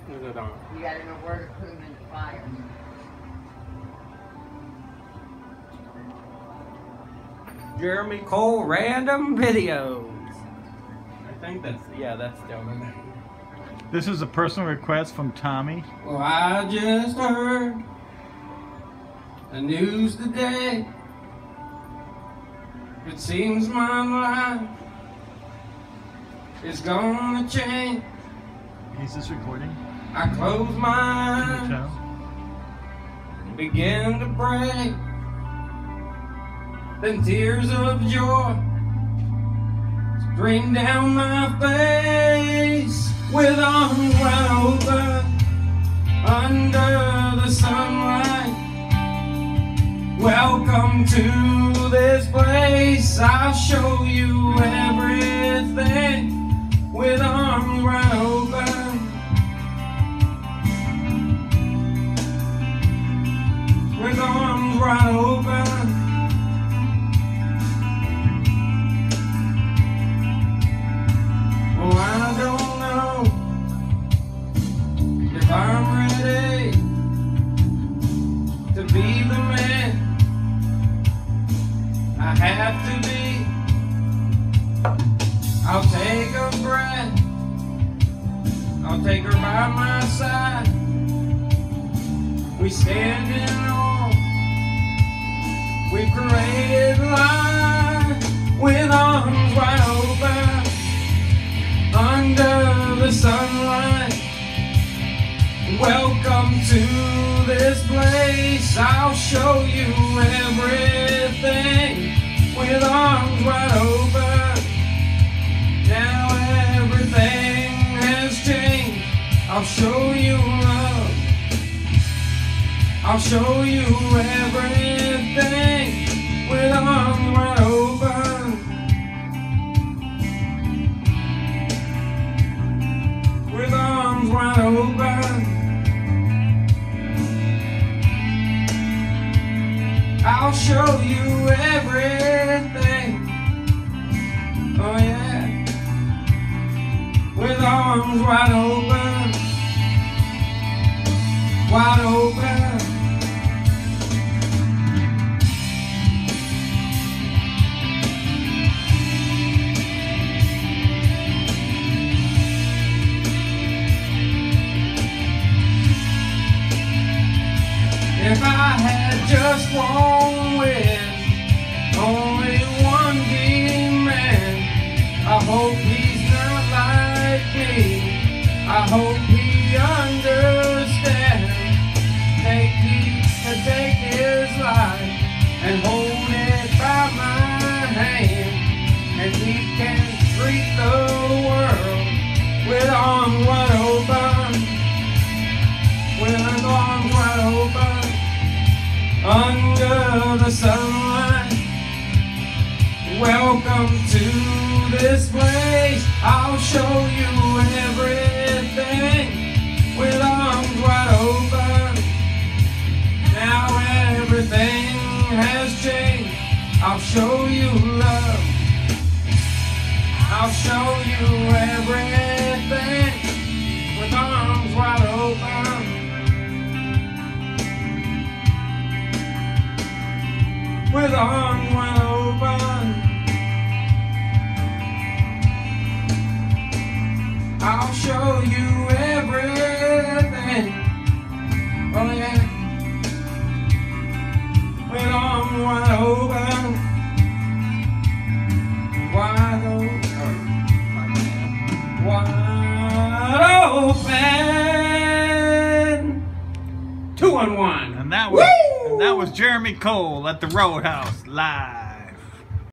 Is it on? You gotta know where to put them in the fire. Jeremy Cole Random Videos. I think that's the other name. This is a personal request from Tommy. Well, I just heard the news today. It seems my life is gonna change. Is this recording? I close my eyes, begin to pray. Then tears of joy stream down my face. With arms wide open under the sunlight. Welcome to this place. I'll show you everything. With arms wide open. With arms wide open. Oh, I don't know if I'm ready to be the man I have to be. I'll take a breath, I'll take her by my side. We stand in awe, we've created life with arms wide open under the sunlight. Welcome to this place. I'll show you everything with arms wide open. Now everything has changed. I'll show you love. I'll show you everything with arms wide open. With arms wide open. I'll show you everything. Oh yeah. With arms wide open. Wide open. If I had just one wish, only one demon, I hope he's not like me. I hope he understands. Take his life and hold it by my hand, and he can treat the world with arms wide open. With arms wide open. Under the sunlight. Welcome to this place. I'll show you everything with arms wide open. Now everything has changed. I'll show you love. I'll show you everything with arms wide open. With arms wide open. I'll show you everything. Oh yeah. With arms wide open. Wide open. Wide open. 2 on 1. And that was Jeremy Cole at the Roadhouse live.